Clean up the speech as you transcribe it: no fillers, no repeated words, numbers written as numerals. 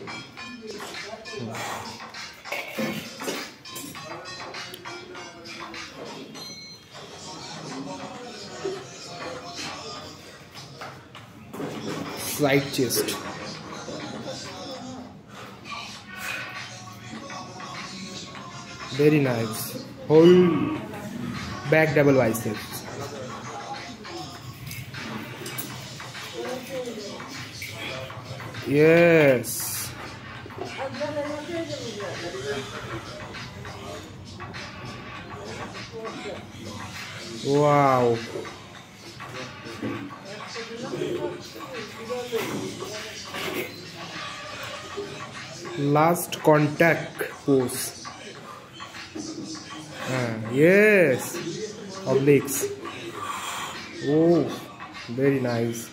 Side chest. Very nice. Whole back double biceps. Yes. Wow. Last contact pose. Yes. Obliques. Oh, very nice.